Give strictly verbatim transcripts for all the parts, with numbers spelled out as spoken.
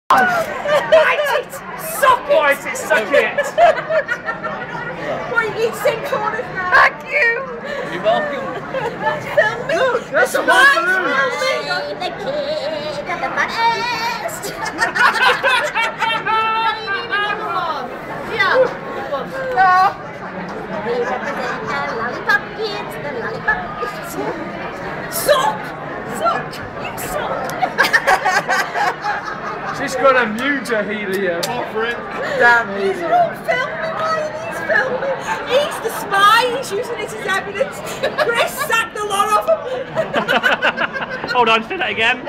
Bite it! Suck it! Bite it, suck it! Well, you need to sing for us now. Thank you! You're welcome. Film me! Look, that's a Film balloon! me! The kid of the funniest! Yeah. No. We represent the lollipop kids, the lollipop kids. Suck! Suck! You suck! She's got a muta helium. Offering. Damn He's helium. all filming, Ryan, he's filming. He's the spy, he's using it as evidence. Chris sacked the lot of them. Hold on, say that again.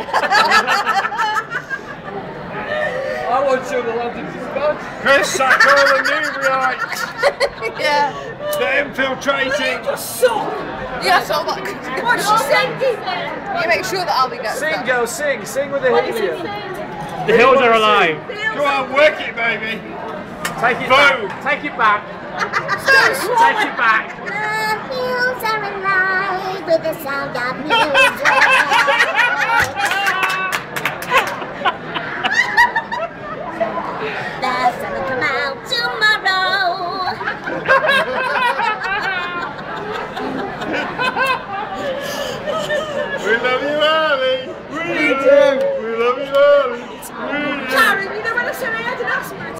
I want you to London dispatch. Chris sacked all the Newburyites. Yeah. They're infiltrating. Just suck. Yeah, so much. What's she saying? You make sure that I'll be good. Sing, girl, sing. Sing with the helium. The hills are alive. Go on, work it, baby. Take it Boom. back. Take it back. Take it back. The hills are alive with the sound of music. The sun will come out tomorrow. We love you, Ali. We do. We love you, Ali. We do. Karen, you know when I said I had an asthma